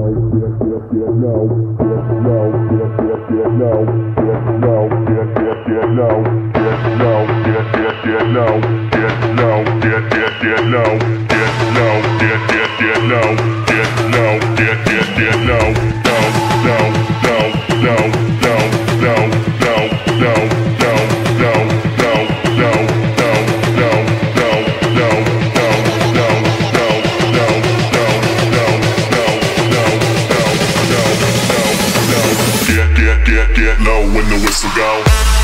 Get low when the whistle go.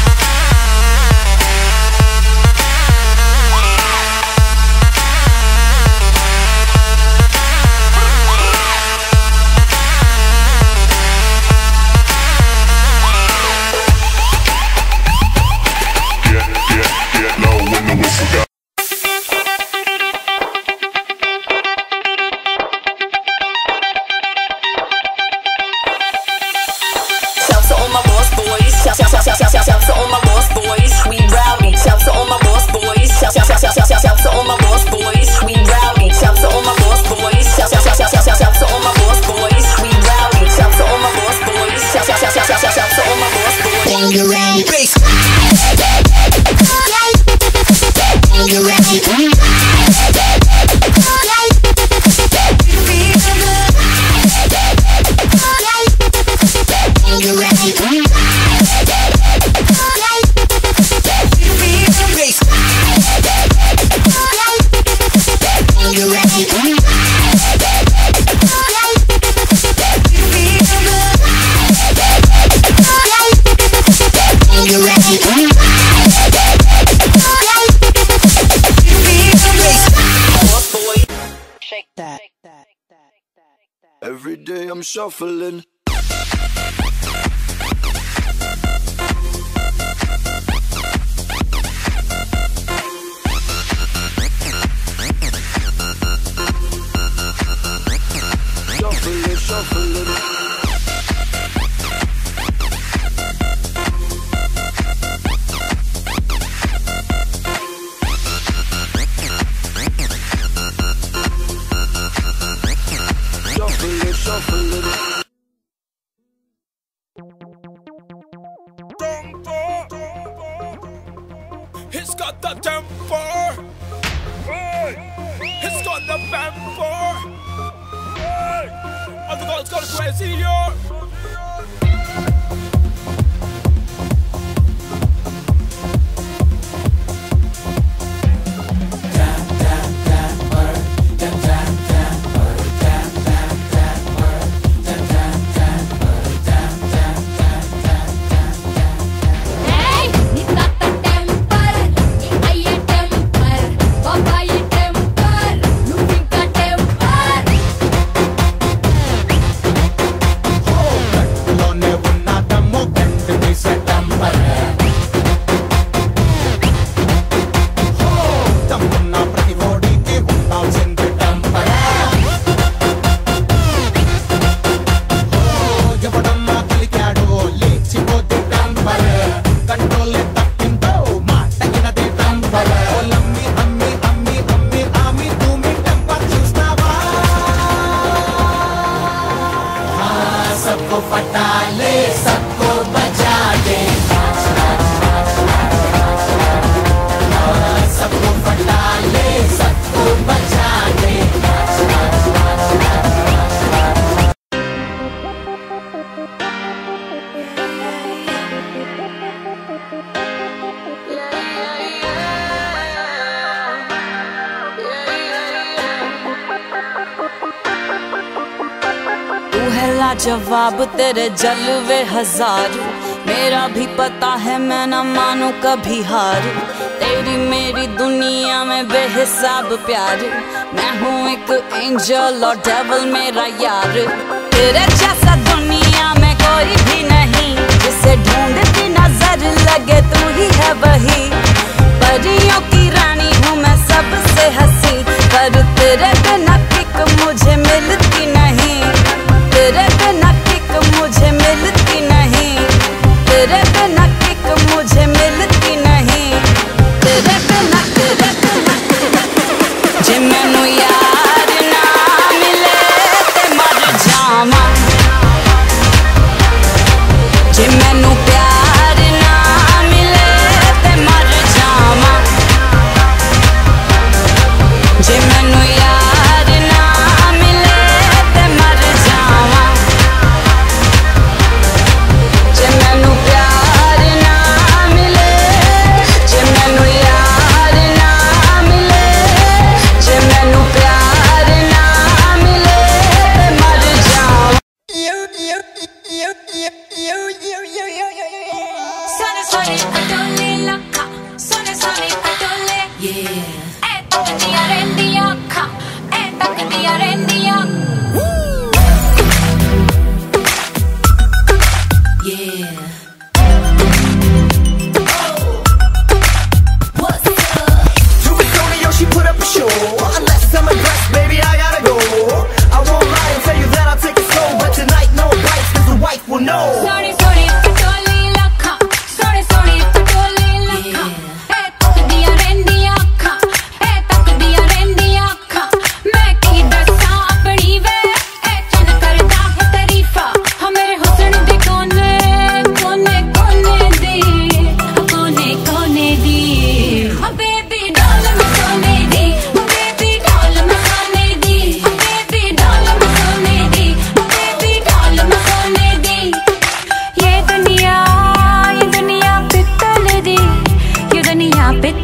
Get low when the whistle go. Shouts to all my lost boys, we rowdy. Shouts to all my lost boys. Shouts to all my lost boys, we rowdy. Shouts to all my lost boys. Shouts to all my lost boys, we rowdy. Shouts to all my lost boys. Shouts to all my lost boys. Bangarang bass. Bangarang. Every day I'm shuffling. Shuffling. It's got the tempo. It's got the tempo. I forgot it's got a crazy yo. सबको पटा ले, सबको बजा दे, सबको पटा ले, सबको बजा दे। जवाब तेरे जलवे हजारों, मेरा भी पता है मैं न मानू कभी हार। तेरी मेरी दुनिया में बेहिसाब प्यार, मैं हूँ एक एंजल और डेविल मेरा यार। तेरे जैसा दुनिया में कोई भी नहीं, जिसे ढूंढती नजर लगे तू ही है वही। परियों की रानी हूँ मैं सबसे हंसी, पर तेरे बिना किक मुझे मिलती नहीं। तेरे बिना किक मुझे मिलती नहीं, तेरे बिना किक मुझे मिलती नहीं। तेरे बिना जे मैनू यार ना मिले ते मर जावां।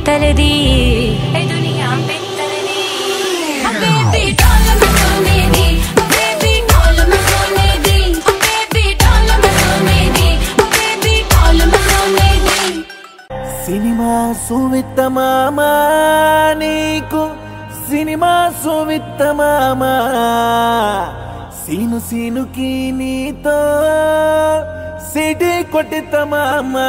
पित्तलदी ए दुनिया पित्तलदी बेबी डॉल में सोने दी बेबी डॉल में सोने दी बेबी डॉल में सोने दी बेबी डॉल में सोने दी सिनेमा सुवित्त मामा नीकु सिनेमा सुवित्त मामा सीनु सीनु की नीतो सिटी कोटित मामा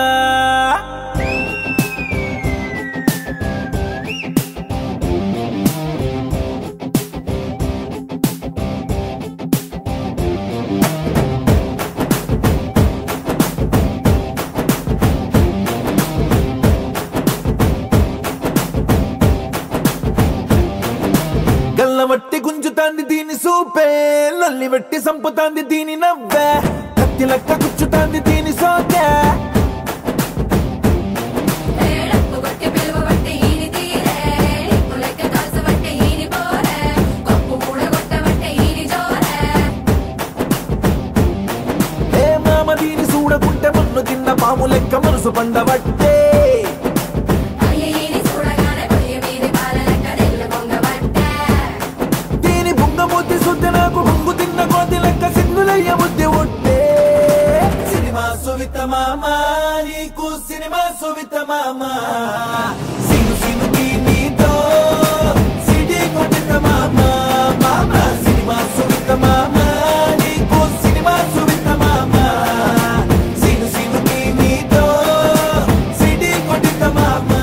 వట్టి గుంజుతాంది దీని సూపే లల్లి వట్టి సంపుతాంది దీని నవ్వే కత్తి లెక్క గుచ్చుతాంది దీని సోకే ఏ మామ దీని చూడకుంటే మన్ను తిన్న పాము లెక్క మనసు పండబట్టే నాకు బొంగు తిన్న కోతి లెక్క సిగ్గులయ్య బుద్ధి ఉంటే సినిమా సువిత మామా నీకు సినిమా సువిత మామా సిను సినుకి నీతో సిటీ కొట్టిన మామా మామా సినిమా సువిత మామా నీకు సినిమా సువిత మామా సిను సినుకి నీతో సిటీ కొట్టిన మామా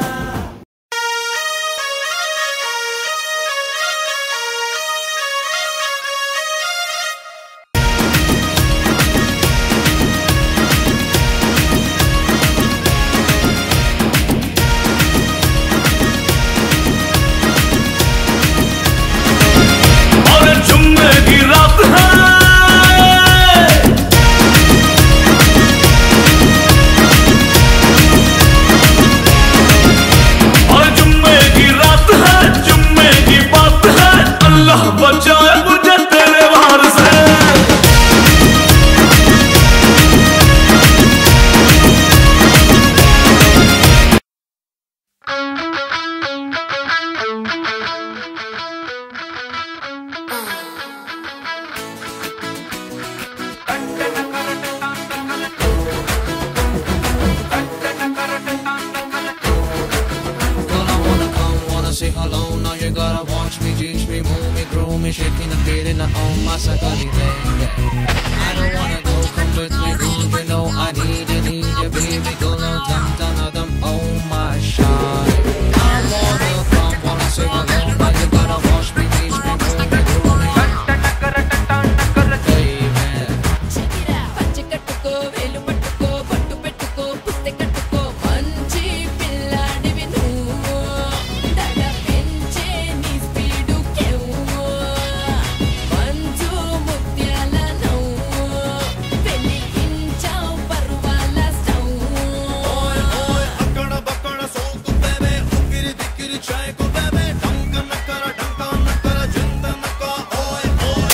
Say hello, now you gotta watch me, teach me, move me, groove me, shaking the beat in the own my sakali I don't wanna go completely rude, you know I need you, baby, go no dum, oh my shawty. I wanna come, wanna say hello, now you gotta watch me, teach me, move me, groove me, baby. Check it out. Panche kattuko, velu pattuko, pattu pettuko, putte kattuko, manchi pilladivi nuvu. Daga penche nee speedu kevu. Manju mutyala navvu. Veliginchav parvala stove. ఓయ్ ఓయ్ అక్కడ బక్కడ సోకు బేబే ఉకిరి దికిరి చాయ్ కో బేబే డంక నక్కర జింద నక్క ఓయ్ ఓయ్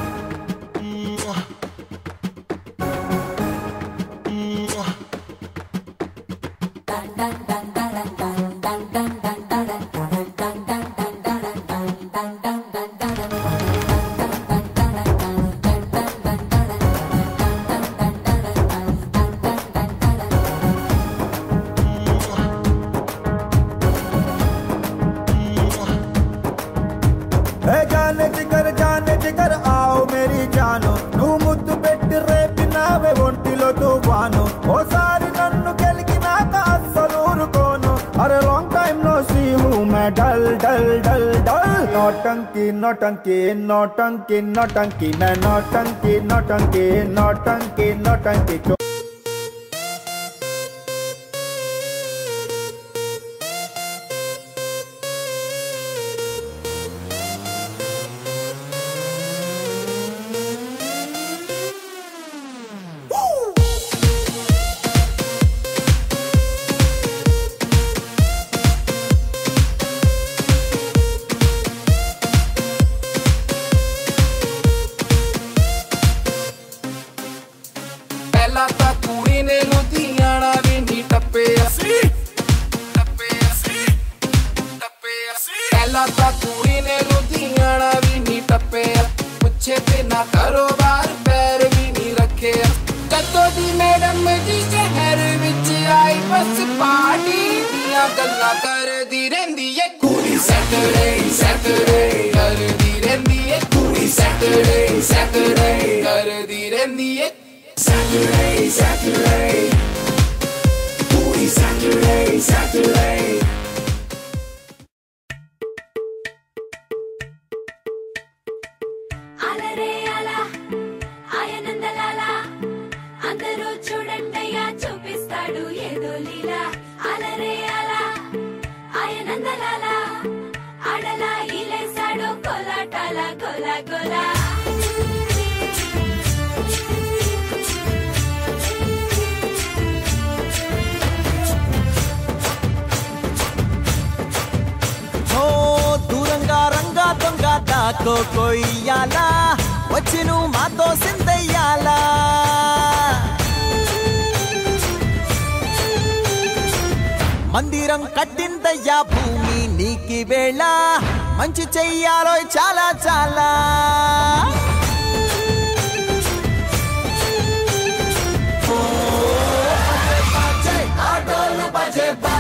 जाने जिगर आओ मेरी जानो नू मुद्दु पेट्टी रेपिनावे ఒంటిలో తుఫాను ఓసారి నన్ను గెలికినాక అస్సలు ఊరుకోను అరే లాంగ్ టైం నో సీ హూ మే డల్ డల్ డల్ డల్ నోటంకి నోటంకి నోటంకి నోటంకి మే నోటంకి నోటంకి నోటంకి నోటంకి कारोबार पैर भी नहीं रखे कदों दी मैडम जी शहर विच आई बस पार्टी दियां गल्लां करदी रहिंदी है कुड़ी सैटरडे सैटरडे करदी रहिंदी है कुड़ी सैटरडे सैटरडे करदी रहिंदी है सैटरडे सैटरडे कुड़ी सैटरडे सैटरडे దాకో కొయ్యాలా వచ్చి నువ్వు మాతో సిందయ్యాలా మందిరం కట్టిందయ్యా భూమి నీకి వేళ మంచి చెయ్యాలో చాలా చాలా ఆటోలు బజే